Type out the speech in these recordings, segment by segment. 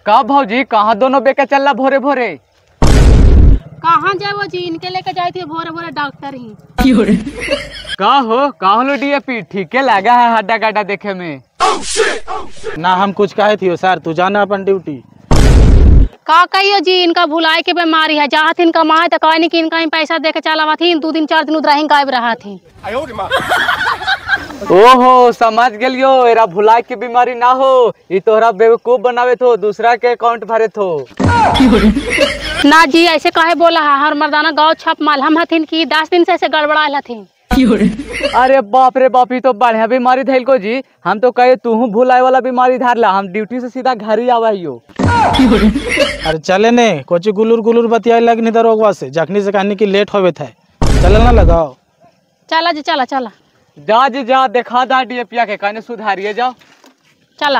का भौजी कहाँ दोनों बेके चलला भोरे भोरे? कहाँ जाए वो जी, इनके लेके जाए थे भोरे भोरे डॉक्टर ही। का हो डीएपी ठीक लगा है हड्डा गड्ढा देखे में? ना हम कुछ कहे थी सर, तू जाना अपन ड्यूटी। का कहियो जी, इनका भुलाई के बीमारी है, जहाँ थी इनका माँ तो कहीं कि इनका पैसा दे के चला थी, 2 दिन 4 दिन उधर ही गायब रहा थी। ओहो समझ गलियो, एरा भुलाई की बीमारी ना हो, ये तोहरा बेवकूफ बनावे थो, दूसरा के अकाउंट भरे थो। ना जी ऐसे कहे बोला है, हर मर्दाना गाँव छप माल हम हथिन की 10 दिन से ऐसे गड़बड़ा हथिन। अरे बाप रे बाप, ये तो बढ़िया बीमारी धैल को जी। हम तो कहे तू भुलाए वाला बीमारी धार ला, हम ड्यूटी से सीधा घर ही आवाइयो। अरे चले ने कोची गुलूर गुलूर बतिया लगनी दरोगवा से, जखनी से कहनी की लेट होवे थे, चले ना लगाओ। चला जी चला चला जा जी जा, देखा दा डीएपिया के कहने सुधारिए जाओ। चला।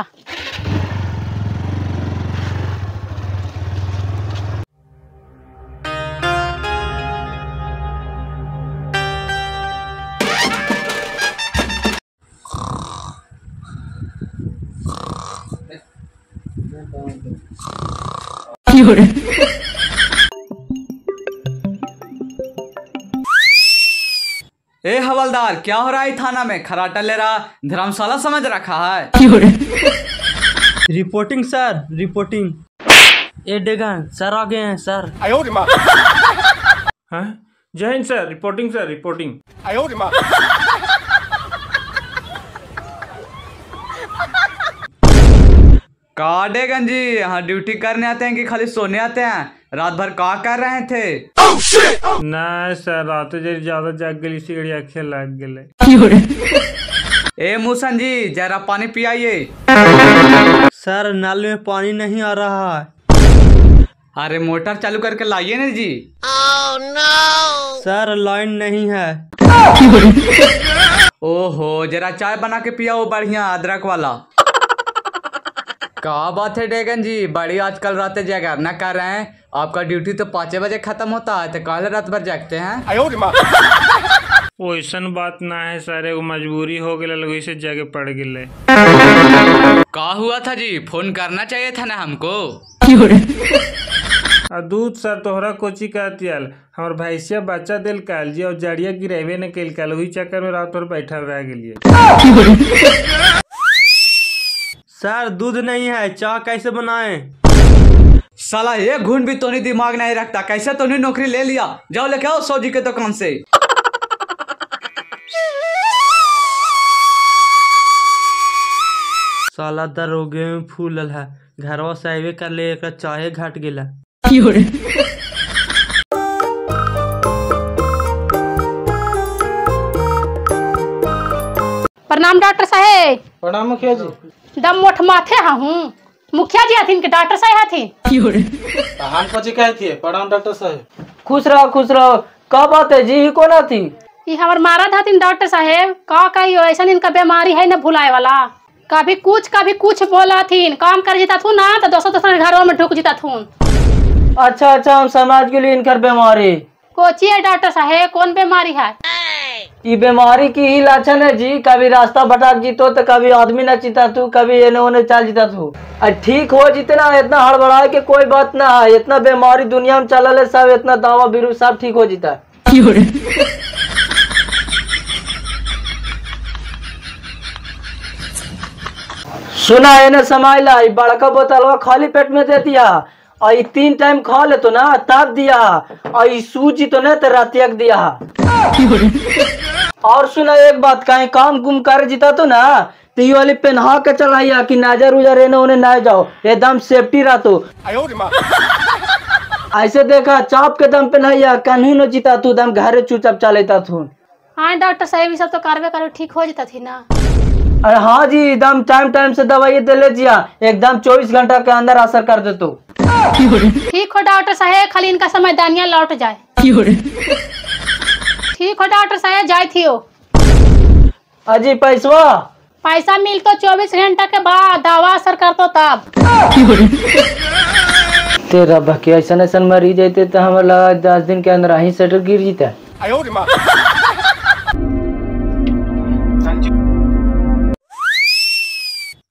ए हवलदार, क्या हो रहा है थाना में? खराटा ले रहा, धर्मशाला समझ रखा है? Reporting sir, reporting. ए डेगन सर आ गए हैं सर। हाँ जय हिंद सर, रिपोर्टिंग सर, रिपोर्टिंग। का डेगन जी, यहाँ ड्यूटी करने आते हैं कि खाली सोने आते हैं? रात भर का कर रहे थे? ना सर, रात ज्यादा जाग गई, सिगड़ी आँखें लग गए। ए मूसन जी, जरा पानी पियाइए। सर नल में पानी नहीं आ रहा है। अरे मोटर चालू करके लाइए ना जी। सर लाइन नहीं है। ओहो, जरा चाय बना के पियाओ बढ़िया अदरक वाला। क्या बात है डेगन जी, बड़ी आजकल रात जागरना कर रहे हैं। आपका ड्यूटी तो 5 बजे खत्म होता है, तो काले रात भर जागते हैं? वैसन बात ना है सर, एगो मजबूरी हो गई, लोग से जगह पड़ गए। का हुआ था जी, फोन करना चाहिए था ना हमको। दूध सर तोहरा कोची कहतियल, हमार भैंसिया बच्चा दिल काल जी, और जड़िया गिरेबे न कल काल, वही चक्कर में रात भर बैठल रह गए। सर दूध नहीं है, चाय कैसे बनाएं? साला एक घूंट भी तोनी दिमाग नहीं रखता, कैसे तोनी नौकरी ले लिया? जाओ लेके आओ सौजी के दुकान से। साला दरोगे में फूलल है, घरवा साइबे कर ले, एक चाहे घट गेला। प्रणाम डॉक्टर साहेब। प्रणाम मुखिया जी। दम मोठ माथे हूँ, मुखिया जी हथिन के डॉक्टर साहब हथिन। हम कोची कहे थी? प्रणाम डॉक्टर साहब। खुश रहो खुश रहो। का बात है जी, कौन थी? ये हमार मारत हथिन डॉक्टर साहेब। का कहियो ऐसा इनका बीमारी है न भुलाए वाला, कभी कुछ बोला थीन, काम कर जीता थू ना तो दोसर घरों में ढुक जीता थू। अच्छा अच्छा, हम समाज के लिए इनकर बीमारी कोची है डॉक्टर साहेब, कौन बीमारी है? ये बीमारी की ही लक्षण है जी, कभी रास्ता भटक जीतो तो कभी आदमी न चिता तू, कभी एने ओने चल जीता तू। ठीक हो जितना, इतना हड़बड़ाए के कोई बात ना है, इतना बीमारी दुनिया में चल है सब, इतना दावा बीरू सब ठीक हो जीता है। सुना एने समाइला, बड़का बोतलवा खाली पेट में दे दिया, और 3 टाइम खा ले तो ना तब दिया, और सूजी तो ना तो रातियक दिया। और सुना एक बात, कहीं काम गुम कर जीता तो ना तो ये वाली पहना के चलाइया कि नजर उजर एने ओने ना जाओ, एकदम सेफ्टी रहा तो। ऐसे देखा चाप के दम पहनाइया, कन्हू न जीता तू, दम घरे चुपचाप चलेता तू। हाँ डॉक्टर साहब, ये सब तो करवे करे ठीक हो जाता थी ना। अरे हाँ जी, एकदम टाइम से दवाई दे ले जिया, एकदम 24 घंटा के अंदर असर कर दे तो। ठीक हो डॉक्टर साहब, खाली इनका समय दानिया लौट जाए। ठीक हो डॉक्टर साहब, जाए थी हो। अजी पैसा मिल तो 24 घंटा के बाद, दवा असर कर तो तब। तेरा भके ऐसा मरीज जाते तो हमारे लगा 10 दिन के अंदर ही सेटर गिर जीता।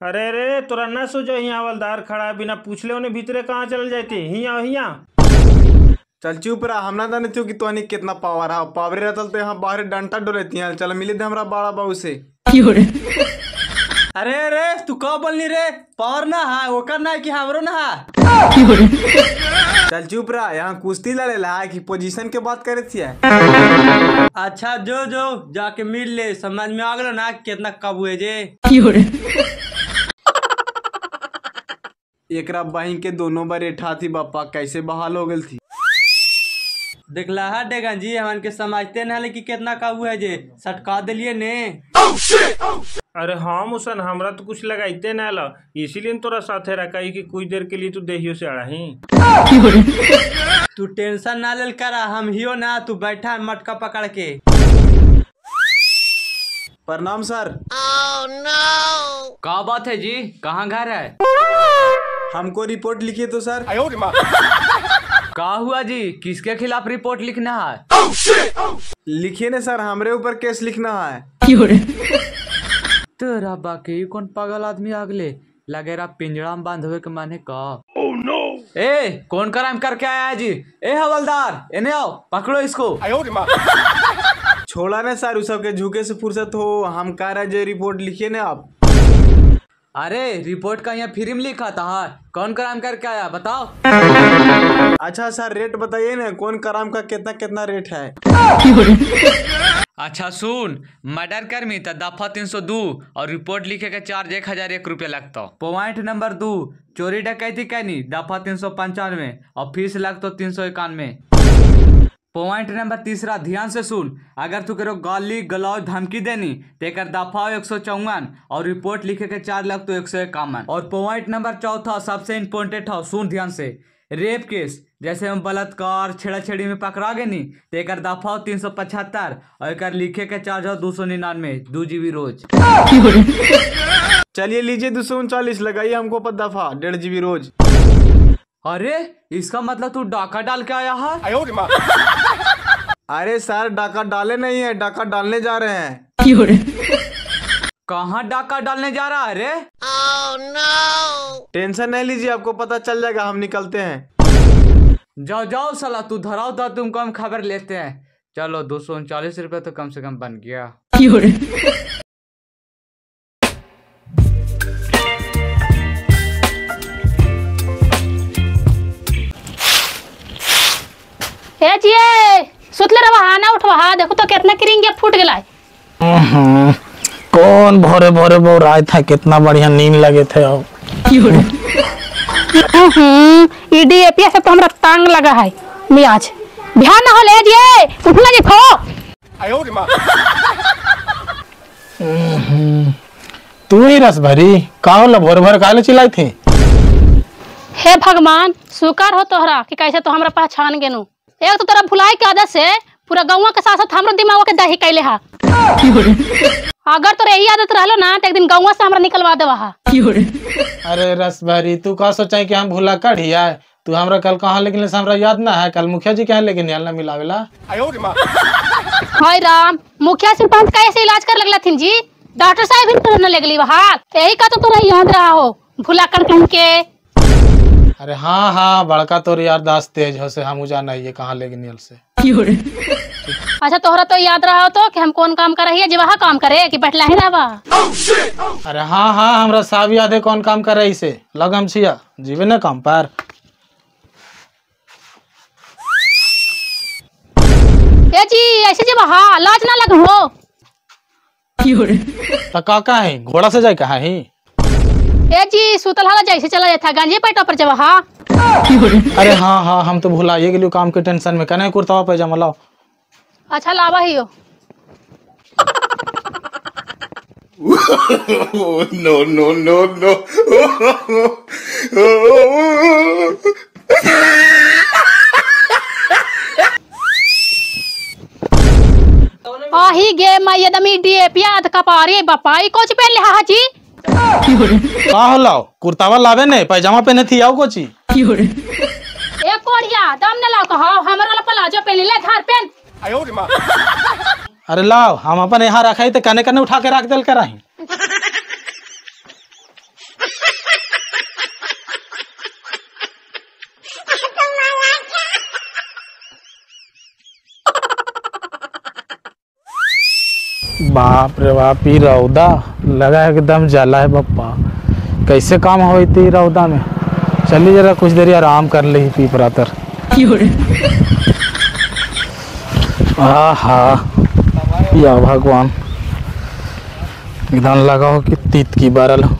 अरे अरे तोरा न सोचो यहाँ हवलदार खड़ा है, बिना पूछले उन्हें भीतरे कहाँ चल जाते। हिया हिया चल चुप रहा, हमना जाने तू कि तोहनी कितना पावर है। पावर रहता तो यहाँ बाहर डंटा डोलेती हैं। चल मिले थे हमरा बड़ा बाबू से। अरे अरे तू कब बोलनी रे? पावर ना है ओकर ना कि हमरो ना है। चल चुप रहा, यहाँ कुश्ती लड़े ला कि पोजीशन के बात करे थी। अच्छा जो जो जाके मिल ले, समझ में आ गलो ना कितना काबू है जे। एकरा बहिन के दोनों बार एठा थी बापा, कैसे बहाल हो गई थी। देखला है डेगन जी, हमन के समझते न कि कितना काबू है जे, सटका दिलिए ने। अरे हाँ मुसन, हमरा तो कुछ लगाइते न ला, इसीलिए तोरा साथे रखा कि कुछ देर के लिए तू देहियो से अड़ाही। तू टेंशन ना लेल करा, हम हियो ना, तू बैठा मटका पकड़ के। प्रणाम सर। क्या बात है जी, कहाँ घर है? हमको रिपोर्ट लिखिए तो सर। क्या हुआ जी, किसके खिलाफ रिपोर्ट लिखना है? लिखिए ना सर, हमरे ऊपर केस लिखना है। तेरा बाकी कौन पागल आदमी आगले लगे रहा पिंजड़ा में बांधवे के माने का। ए कौन क्राइम करके आया है जी? ए हवलदार इन्हें आओ, पकड़ो इसको। छोड़ा ना सर, उस सबके झुके से फुर्सत हो, हम कह रहे जो रिपोर्ट लिखिए ना आप। अरे रिपोर्ट का यहाँ फ्री में लिखा था, कौन क्राइम करके आया बताओ। अच्छा सर रेट बताइए ना, कौन क्राइम का कितना कितना रेट है। अच्छा सुन, मर्डर कर्मी तो दफा 302 और रिपोर्ट लिखे का चार्ज 1001 रुपया लगता। पॉइंट नंबर 2 चोरी डकैती कैनी दफा 395 और फीस लगता 391। पॉइंट नंबर 3 ध्यान से सुन, अगर तू करो गाली गलौज धमकी देनी तो एक दफा 154 और रिपोर्ट लिखे के चार्ज लगता 151। और पॉइंट नंबर 4 सबसे इम्पोर्टेंट है, सुन ध्यान से, रेप केस जैसे हम बलात्कार छेड़ाछेड़ी में पकड़ा गए नी तो एक दफा 375 और एक लिखे के चार्ज है 299 2 GB रोज। चलिए लीजिए 239 लगाइए हमको पर दफा 1.5 GB रोज। अरे इसका मतलब तू डाका डाल के आया है? अरे सर डाका डाले नहीं है, डाका डालने जा रहे हैं। कहाँ डाका डालने जा रहा है रे? टेंशन नहीं लीजिए, आपको पता चल जाएगा, हम निकलते हैं। जाओ जाओ साला, तू धराओ तो तुमको हम खबर लेते हैं। चलो 239 रुपये तो कम से कम बन गया। ए जी सुतले रहा ना, उठवा देखो तो कितना क्रिंगे फूट गला। कौन भोरे भोरे बोराय था, कितना बढ़िया नींद लगे थे। डीएपी से तो हमरा टांग लगा है मियाज। ध्यान ना हो ले जी, उठना जी खो। तू ही रस भरी का होला, भोर भोर काले चिल्लाई थी। हे भगवान शुक्र हो तोहरा कि कैसे तो हमरा पहचान गेनु। एक तो तेरा भुलाई के आदत से पूरा गाँव के साथ साथ हमरो दिमाग के दही कैले हा। अगर तोरे यही आदत रहलो ना तो एक दिन गाँव से हमरा निकलवा देवा हा। अरे रस भरी तू का सोचा कि हम भूला कढ़िया, तू हमरा कल कहाँ लेकिन हमरा याद ना है, कल मुखिया जी कहाँ लेकिन ना मिलावेला। हाय राम, मुखिया सरपंच कैसे इलाज कर लगला थीन जी, डॉक्टर साहब भी तो न लगली वहां, यही का तो तोरा याद रहा हो भुला कर कहीं के। अरे हाँ हाँ बड़का तोर याददाश्त तेज हो से हम जाना ये कहाँ लेकिन से। अच्छा तोहरा तो याद रहा हो तो कि हम कौन काम कर रही है, जी वहाँ काम करे कि बैठला ही रहबा। अरे हाँ हाँ हमरा सब याद है कौन काम कर रही से, लगम छिया जीवे न काम पर। ए जी ऐसे जी वहाँ लाज ना लग हो। तो का है घोड़ा से जाए कहाँ ही। ए जी सुतल हाला जैसे चला जाता गांजे पेट पर जब। हाँ अरे हाँ हाँ हम तो भुलाइए के लिए काम के टेंशन में, कने कुर्ता पैजामा लाओ। अच्छा लावा ही हो। No no no no. आही गे मैं दमी डीएपी आध कपारी बपाई कोच पहन ले हा जी। का हो लाओ कुर्तावा लावे ने पैजामा पहने थी आओ कोची। ए कोड़िया दम न लाओ कहो, हमर वाला प्लाजो पहन ले धार पहन। अरे लाओ हम अपन यहाँ रखाई तो कने कने उठा के रख दिल कराही। बाप रे बाप, ई रौदा लगा है एकदम जला है बप्पा। कैसे काम होती रौदा में। चलिए जरा कुछ देर आराम कर ले पीपरा तर। आहा या भगवान, एकदम लगा हो कि तीत की बारल हो।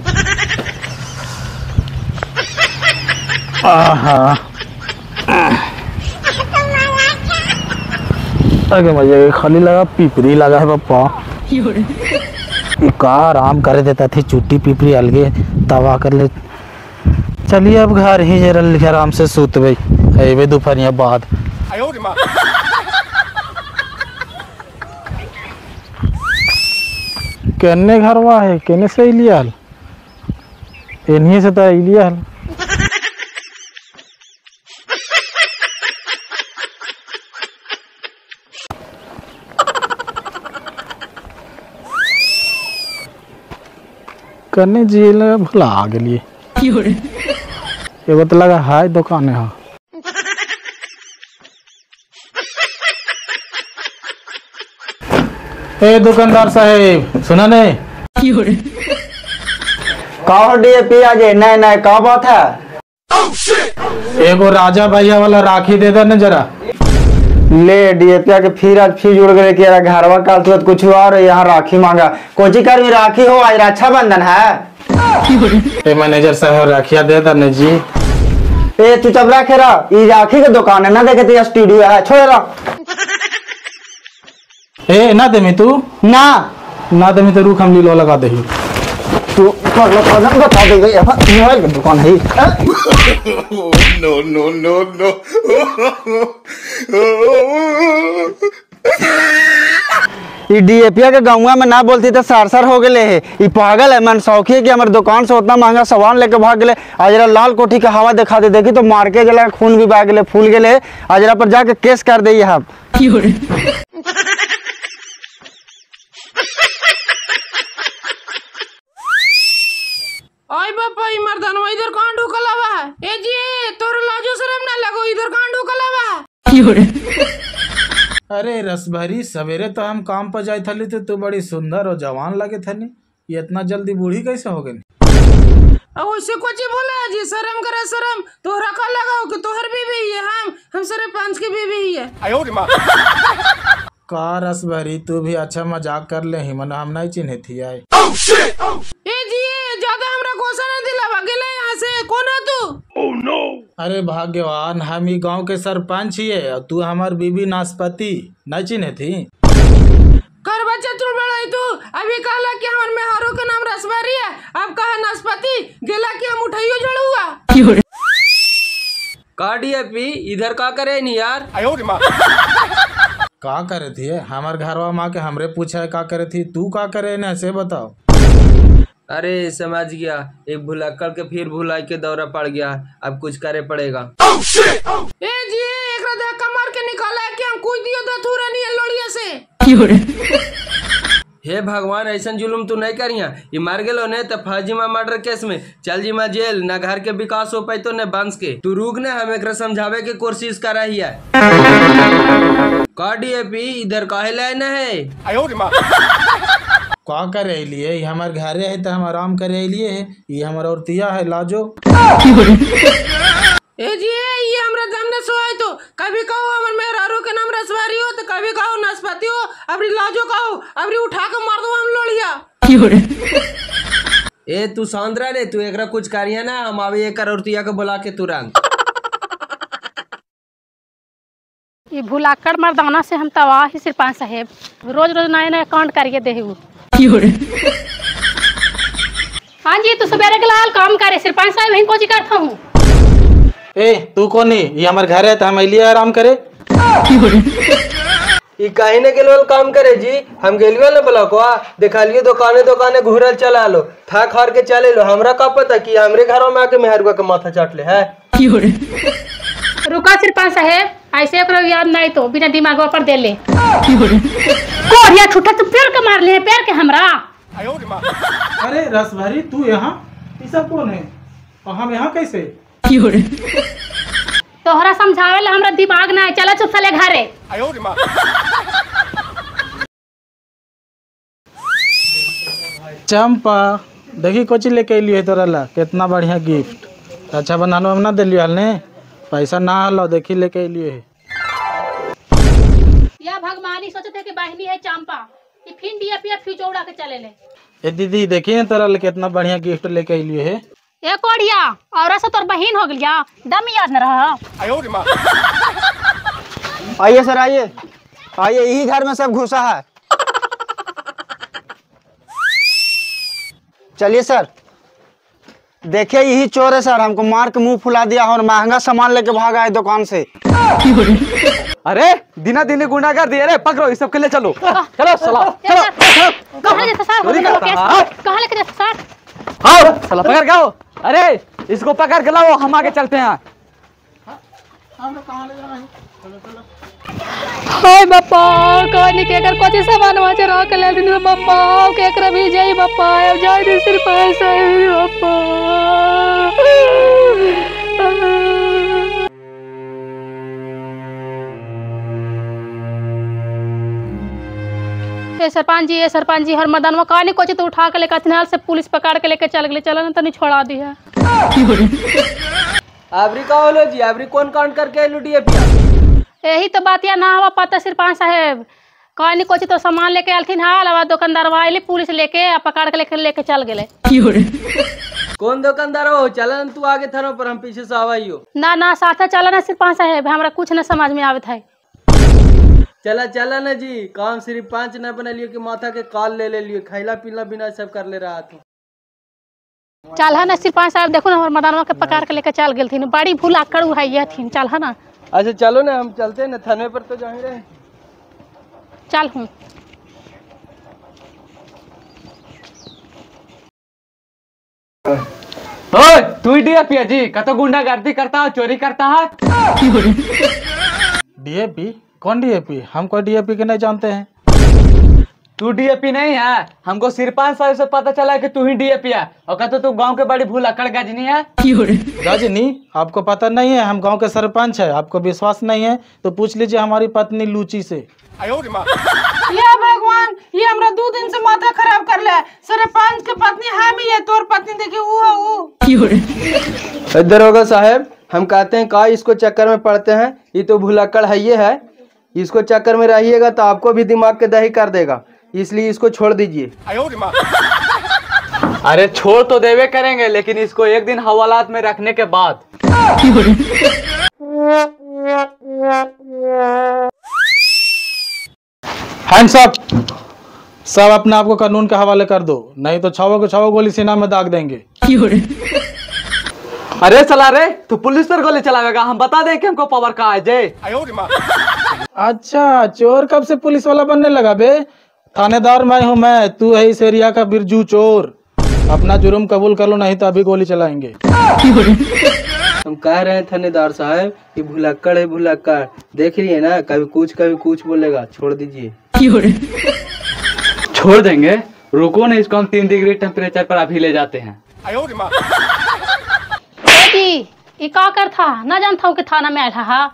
आहा आगे मजे खाली लगा पिपरी लगा है पापा। का आराम कर देता थी, चुट्टी पिपरी अलगे तवा कर ले। चलिए अब घर ही जरा लिखे आराम से सूत भाई अबे दोपहरिया बाद। केने घरवा है, केने से लिया इन्हीं से तो लिया। करने जी लगा भुला गलिए। एगो तो लगा हाय दुकान है। ए दुकानदार साहेब सुना ने का डीएपी आज नए नए का बात है? एगो राजा भैया वाला राखी दे देना जरा। ले डीएपी के फिर आज फिर जुड़ गए कि घरवा का तुरंत कुछ और यहाँ राखी मांगा। कोची कर भी राखी हो, आज रक्षाबंधन है। ए मैनेजर साहब राखिया दे देना जी। ए तू चुप रखे रहा, ये राखी की दुकान है ना, देखे तो स्टूडियो है, छोड़ रहा। ए ना देमी तू ना देमी तो रुक हम लीलो लगा दे। तू बता देगा मोबाइल की दुकान है। नो ई डीएपी के गाँव में ना बोलती तो सार हो गए है। ई पागल है मन शौकी है कि हमारे दुकान से उतना महंगा सामान लेके भाग गए। आजरा लाल कोठी का हवा दिखा दे, देखी तो मार के गला खून भी बह गए, फूल गए। आजरा पर जाके केस कर दे। आप ओए बापा ई मर्दानवा इधर कहां ढुकल हवा? ए जी तोर लाजो शरम ना लगो, इधर कहां ढुकल हवा? अरे रसभरी सवेरे तो हम काम पर जाए थली तो तू बड़ी सुंदर और जवान लगे थनी, ये इतना जल्दी बूढ़ी कैसे हो गई? अब उससे कुछ बोला जी, शर्म करे शर्म। तोहरा का लगाओ कि तोहर बीवी है, हम सरपंच की बीवी है। का रसभरी तू भी अच्छा मजाक कर ले ही, मना हम नहीं चिन्हे थी आए। ए जी ज्यादा हमरा गोसा ना दिलावा, गेले यहाँ से। कौन है तू? Oh, no! अरे भाग्यवान, हम ही गांव के सरपंच ही है और तू हमार बीबी नाशपति नहीं चिन्हे थी। कर बच्चा तू बड़ा तू अभी कहला कि हमार मेहरो का नाम रसवारी है, अब कहा नाशपति, गेला कि हम उठाइयो झड़ुआ। का डीएपी इधर का करे नहीं यार? का करे थी हमार घरवा माँ के हमरे पूछा है का करे थी, तू का करे न ऐसे बताओ। अरे समझ गया, एक भुलक्कड़ के फिर भुलाई के दौरा पड़ गया, अब कुछ करे पड़ेगा। ए जी एक धक्का मार के निकाला है कि हम कुछ दियो तो थूरा नहीं है लोड़िया से। हे भगवान, ऐसा जुलुम तू नहीं करिया। ये मार गेलो ने तो फर्जीमा मर्डर केस में चल जी मा जेल, न घर के विकास हो पाई तो न बंश के। तू रुक ने, हम एक समझावे की कोशिश कर रही है। का डीएपी इधर काहे लाए न है? का करे लिए, ये हमार घरे है तो हम आराम करे लिए है, ये हमारा औरतिया है लाजो। ए जी ये हमरा दम ने सोए तो कभी कहो हमर मेहरारू के नाम रसवारी हो, तो कभी कहो नाशपाती हो, अबरी लाजो कहो, अबरी उठा के मार दो हम लोड़िया। ए तू सांद्रा ने, तू एकरा कुछ करिया ना, हम आवे एक औरतिया के बुला के तुरंत। ये भुलाकर मर्दाना से हम तबाह ही सरपंच साहेब, रोज रोज नए नए कांड करिए दे। हाँ जी तू सवेरे के लाल काम करे सरपंच साहब, यही कोची करता हूँ। ए तू कौन है? ये हमारे घर है तो हम लिए आराम करे। ई काहे ने गेल काम करे जी, हम गेलियो ना ब्लॉकवा, देखा लियो दुकाने घूरल चला लो, थक हार के चले लो। हमरा का पता कि हमरे घरों में आके मेहरुआ के माथा चाट ले है। रुका सरपंच साहेब, ऐसे करो याद नहीं तो बिना दिमाग पर दे ले। कोरिया छुट्टा तो पैर के मार ले, पैर के हमरा। अरे रसभरी तू यहाँ, ये सब कौन है और हम यहाँ कैसे? तोहरा समझावे ला हमरा दिमाग ना है, चला चुप साले घरे। चंपा देखी कोची लेके अलियो तोरा ला कितना बढ़िया गिफ्ट। अच्छा बंधन में ना दिलियो हाल ने पैसा ना हलो देखी लेके अलियो है। या भगवानी सोचते कि बहनी है चंपा ये फिर डीएपी फ्यूज उड़ा के चले ले। ए दीदी देखिए तोरा ला कितना बढ़िया गिफ्ट लेके अलियो है। ए कोढ़िया और से तोर बहन हो गया दम याद न रहा। आइए सर आइए आइए, यही घर में सब घुसा है। चलिए सर, देखिए यही चोर है सर, हमको मार के मुंह फुला दिया और महंगा सामान लेके भागा है दुकान से। अरे दिना दिन गुंडागर दिए रे, पकड़ो इस सब के लिए चलो चलो साला चलो। कहां लेके सर कहां लेके जाते सर? हाँ साला पकड़ गाओ। अरे इसको पकड़ के लाओ हम आगे चलते हैं। हाय बापा कहनी के कर कोची सामान वहां से रख ले दिन बापा के कर भी जाई बापा अब जाई दे सिर्फ पैसा है बापा। ए सरपंच जी हर मैदान में कहनी कोची तो उठा के लेकर अथनाल से पुलिस पकड़ के लेके चल गए। चलो ना तनी छोड़ा दी है। आबरी का होलो जी, आबरी कौन कांड करके लुटिए पिया? यही तो बात या ना हुआ पता सरपंच साहब कहनी कोची तो सामान लेके आलथिन हाल अब दुकानदार वाले पुलिस लेके पकड़ के लेके चल गए। कौन दुकानदार हो? चलन तू आगे थानो पर हम पीछे से आवाइयो। ना साथ चला ना सरपंच साहब हमरा कुछ न समझ में आवत है। चला ना जी, काम सिर्फ 5 न बना लियो कि माथा के काल ले लियो, खैला पीला बिना सब कर ले रहा था। चल है ना सरपंच साहब देखो ना हमारे मदानवा के पकड़ के लेके चल गई थी बड़ी भूल आकड़ उहाइया थी। चल है ना। अच्छा चलो ना हम चलते हैं ना थाने पर तो जाए रहे। चल हूँ तू डीएपी है जी कतो गुंडागर्दी करता है चोरी करता है। डीएपी कौन डीएपी? हम कोई डीएपी के नहीं जानते हैं। तू डीएपी नहीं है, हमको सरपंच साहब से पता चला कि तू ही डीएपी है और कहते तू गांव के बड़ी भूल अकड़ गजनी है। गजनी आपको पता नहीं है, हम गांव के सरपंच है। आपको विश्वास नहीं है तो पूछ लीजिए हमारी पत्नी लूची से। या भगवान ये हमरा 2 दिन से माथा खराब कर ले। सरपंच के पत्नी हम ही है, तोर पत्नी देखी वो। दरोगा साहब हम कहते हैं का इसको चक्कर में पड़ते हैं, ये तो भुलक्कड़ है ये है, इसको चक्कर में रहिएगा तो आपको भी दिमाग के दही कर देगा, इसलिए इसको छोड़ दीजिए। अरे छोड़ तो देवे करेंगे लेकिन इसको एक दिन हवालात में रखने के बाद। हैंड्स अप सब अपने आप को कानून के हवाले कर दो, नहीं तो छावो को छावो गोली सीना में दाग देंगे। अरे चला रे तू पुलिस पर गोली चलावेगा, हम बता दें कि हमको पावर कहाँ है जय। अच्छा चोर कब से पुलिस वाला बनने लगा बे? थानेदार मैं हूँ मैं, तू है इस एरिया का बिरजू चोर। अपना जुर्म कबूल कर लो नहीं तो अभी गोली चलाएंगे। हम कह रहे हैं थानेदार साहब कि भुलक्कड़ है भुलक्कड़, देख लिए ना कभी कुछ बोलेगा, छोड़ दीजिए। छोड़ देंगे, रुको ना इसको हम 3 डिग्री टेम्परेचर पर अभी ले जाते हैं। ये का कर था ना जानता हूँ कि थाना में आया हा।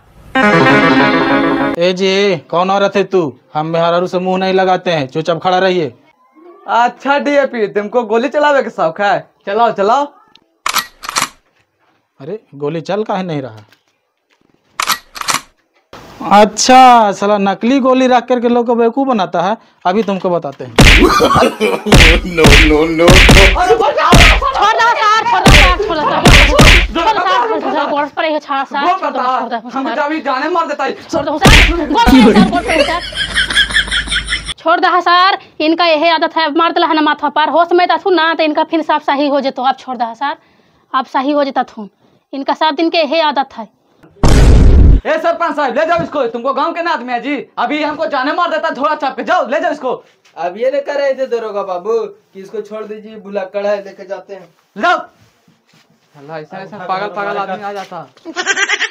ए जी कौन औरत है तू? हम मेहरारू से मुंह नहीं लगाते हैं, चुपचाप खड़ा रहिए। अच्छा डीएपी तुमको गोली चलावे का शौक है, चलाओ चलाओ। अरे गोली चल काहे नहीं रहा? अच्छा साला नकली गोली रख करके लोग को बेवकूफ बनाता है, अभी तुमको बताते हैं। छोड़ दहा सर, इनका यही आदत है, मार दिला है ना माथा पर, होश में था ना तो इनका फिर साफ सही हो जेतो। आप छोड़ दहा सर, आप सही हो जेता थून, इनका 7 दिन के यही आदत है। ए सरपंच साहब ले जाओ इसको, तुमको गांव के ना आदमी है जी, अभी हमको जाने मार देता थोड़ा चाप के, जाओ ले जाओ इसको। अब ये नहीं कर रहे थे दरोगा बाबू कि इसको छोड़ दीजिए, भुलक्कड़ है, लेके जाते हैं। जाओ। अल्लाह ऐसा पागल आदमी आ जाता।